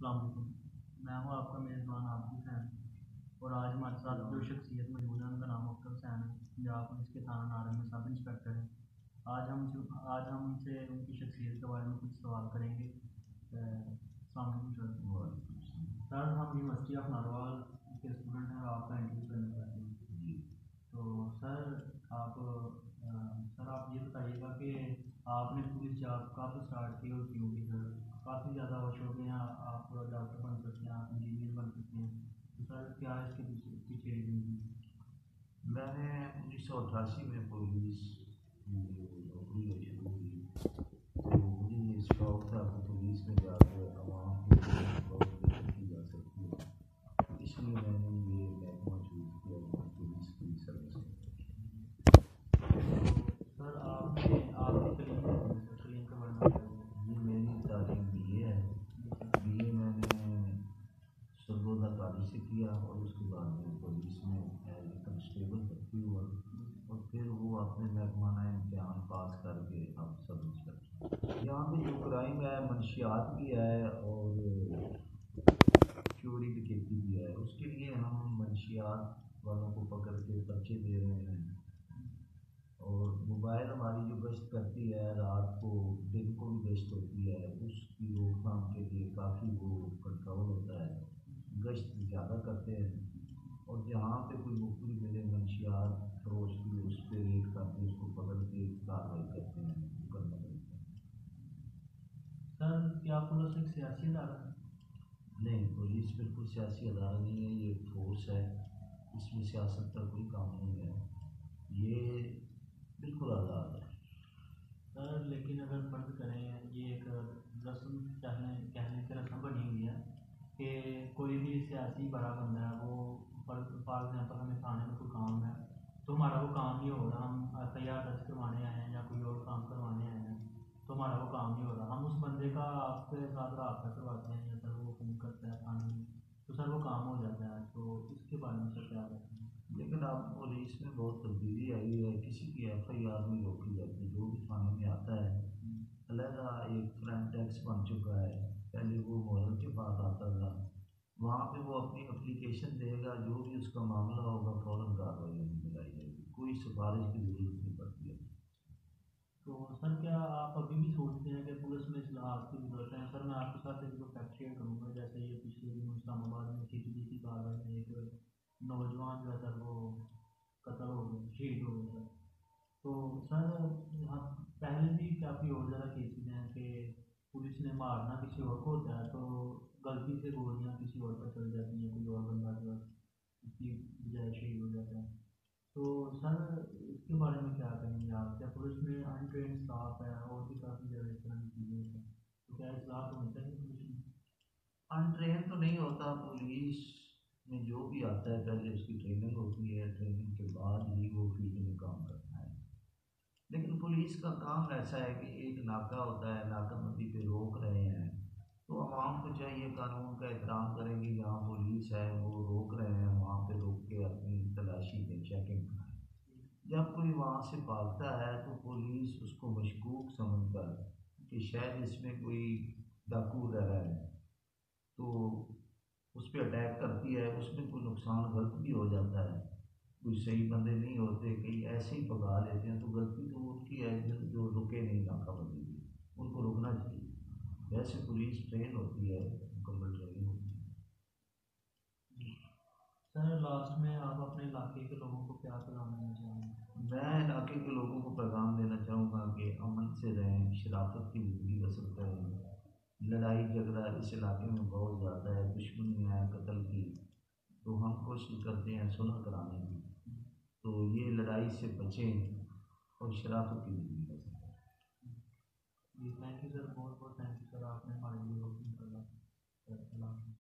السلام علیکم، میں ہوں آپ کا میزبان آخر حسین، اور آج ہمارے ساتھ جو شخصیت موجود ہے ان کا نام اختر حسین ہے، پنجاب پولیس کے تھانہ نارنگ میں سب انسپیکٹر ہیں۔ آج ہم ان سے ان کی شخصیت کے بارے میں کچھ سوال کریں گے۔ السلام علیکم سر، ہم یونیورسٹی آف ناروال کے اسٹوڈنٹ ہیں اور آپ کا انٹرویو کرنا چاہتے ہیں۔ تو سر آپ یہ بتائیے گا کہ آپ نے پولیس جاب کب اسٹارٹ کی اور کیوں کی؟ سر کافی زیادہ شوق ہیں، آپ ڈاکٹر بن سکتے ہیں، آپ انجینئر بن سکتے ہیں، تو سر کیا اس کے پیچھے ریزن تھی؟ میں نے 1988 میں پولیس نوکری شروع کی، تو مجھے یہ شوق تھا کہ پولیس میں جا کے عوام کی بہت مدد کی جا سکتی ہے، اس لیے میں نے یہ محکمہ چوز کیا پولیس کی سروس میں۔ سر آپ کی تعلیم کے بارے میں یہ میری تعلیم BA ہے۔ BA میں نے سرگودا کالج سے کیا اور اس کے بعد میں پولیس میں ایز اے کنسٹیبل بھرتی ہوا، اور پھر وہ اپنے محکمانہ امتحان پاس کر کے اب سب انسپیکٹر۔ یہاں پہ جو کرائم ہے منشیات بھی ہے اور چوری ڈکیتی بھی ہے، اس کے لیے ہم منشیات والوں کو پکڑ کے پرچے دے رہے ہیں، اور موبائل ہماری جو گشت کرتی ہے رات کو دن کو بھی گشت ہوتی ہے، اس کی روک تھام کے لیے کافی وہ کنٹرول ہوتا ہے، گشت زیادہ کرتے ہیں، اور جہاں پہ کوئی مخبری ملے منشیات فروش کی اس پہ ریڈ کر کے اس کو پکڑ کے کارروائی کرتے ہیں، مقدمہ کرتے ہیں۔ سر کیا پولیس ایک سیاسی ادارہ ہے؟ نہیں، پولیس بالکل سیاسی ادارہ نہیں ہے، یہ ایک فورس ہے، اس میں سیاست کا کوئی کام نہیں ہے، یہ بالکل آزاد ہے۔ سر لیکن اگر فرض کریں یہ ایک رسم کہنے کی رسم بنی ہوئی ہے کہ کوئی بھی سیاسی بڑا بندہ ہے وہ فار ایگزامپل ہمیں تھانے میں کوئی کام ہے تو ہمارا وہ کام نہیں ہو رہا، ہم FIR درج کروانے آئے ہیں یا کوئی اور کام کروانے آئے ہیں تو ہمارا وہ کام نہیں ہو رہا، ہم اس بندے کا آپ کے ساتھ رابطہ کرواتے ہیں یا سر وہ فون کرتا ہے تھانے میں تو سر وہ کام ہو جاتا ہے، تو اس کے بارے میں سر کیا کہتے ہیں؟ لیکن اب پولیس میں بہت تبدیلی آئی ہے، کسی کی FIR نہیں روکی جاتی، جو بھی تھانے میں آتا ہے علیحدہ ایک فرنٹ ڈیسک بن چکا ہے، پہلے وہ محرم کے پاس آتا تھا، وہاں پہ وہ اپنی اپلیکیشن دے گا، جو بھی اس کا معاملہ ہوگا فوراً کارروائی ملائی جائے گی، کوئی سفارش کی ضرورت نہیں پڑتی ہے۔ تو سر کیا آپ ابھی بھی سوچتے ہیں کہ پولیس میں اصلاحات کی ضرورت ہے؟ سر میں آپ کے ساتھ ایک فیکٹ شیئر کروں گا، جیسے یہ پچھلے دنوں اسلام آباد میں CTBC کارروائی میں ایک نوجوان جو ہے سر وہ قتل ہو گئے، شہید ہو گئے سر، تو سر پہلے بھی کافی اور زیادہ کیسز ہیں کہ پولیس نے مارنا کسی اور کو ہوتا ہے تو غلطی سے گولیاں کسی اور پر چل جاتی ہیں، کوئی اور بندہ جو ہے اس کی بجائے شہید ہو جاتا ہے، تو سر اس کے بارے میں کیا کہیں گے آپ؟ کیا پولیس میں انٹرینڈ اسٹاف ہے اور بھی کافی زیادہ اس طرح کی چیزیں ہیں، تو کیا اصلاح ہونی چاہیے پولیس میں؟ انٹرین تو نہیں ہوتا، پولیس میں جو بھی آتا ہے پہلے اس کی ٹریننگ ہوتی ہے، ٹریننگ کے بعد ہی وہ فیلڈ میں کام کرتا ہے، لیکن پولیس کا کام ایسا ہے کہ ایک ناکہ ہوتا ہے، ناکہ بندی پہ روک رہے ہیں تو عوام کو چاہیے قانون کا احترام کریں گے، جہاں پولیس ہے وہ روک رہے ہیں وہاں پہ روک کے اپنی تلاشی میں چیکنگ کریں، جب کوئی وہاں سے بھاگتا ہے تو پولیس اس کو مشکوک سمجھ کر کہ شاید اس میں کوئی ڈاکو رہ رہا ہے تو اس پہ اٹیک کرتی ہے، اس میں کوئی نقصان غلط بھی ہو جاتا ہے، کوئی صحیح بندے نہیں ہوتے، کئی ایسے ہی پکا لیتے ہیں، تو غلطی تو ان کی ہے جو رکے نہیں ناکہ بندی کی، ان کو رکنا چاہیے، ویسے پولیس ٹرین ہوتی ہے، مکمل ٹریننگ ہوتی ہے۔ سر لاسٹ میں آپ اپنے علاقے کے لوگوں کو کیا پیغام دینا چاہیں گے؟ میں علاقے کے لوگوں کو پیغام دینا چاہوں گا کہ امن سے رہیں، شرافت کی زندگی بسر کریں، لڑائی جھگڑا اس علاقے میں بہت زیادہ ہے، دشمنی ہے قتل کی، تو ہم کوشش کرتے ہیں صلح کرانے کی، تو یہ لڑائی سے بچیں اور شرافت کی زندگی بسر کریں۔ جی تھینک یو سر، بہت بہت تھینک یو سر، آپ نے ہمارے لیے وقت نکالا۔